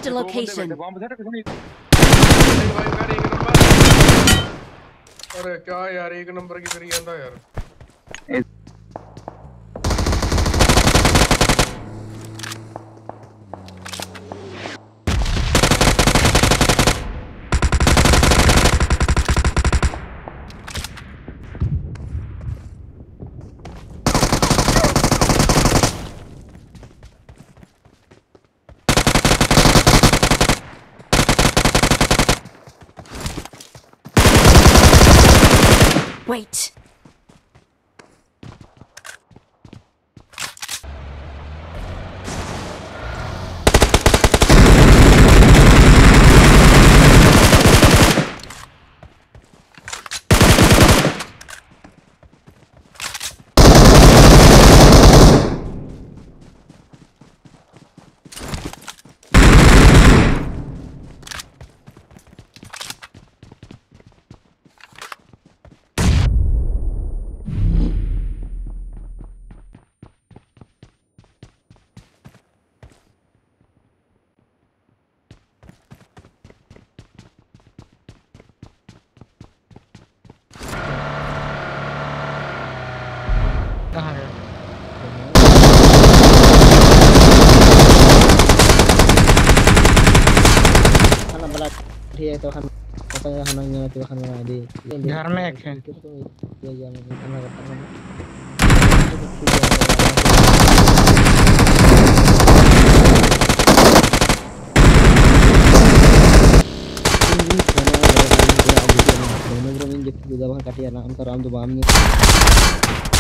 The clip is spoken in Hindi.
Marked a location. अरे क्या यार, एक नंबर की करी ਜਾਂਦਾ यार। Wait. कहाँ है? खाना बला ठीक है तो खाना पता है खाना नहीं तो खाना बना दे घर में एक है। ये या मैं खाना करता हूँ दोनों जब सुधा बहा काटिया ना उनका राम तो बाम नहीं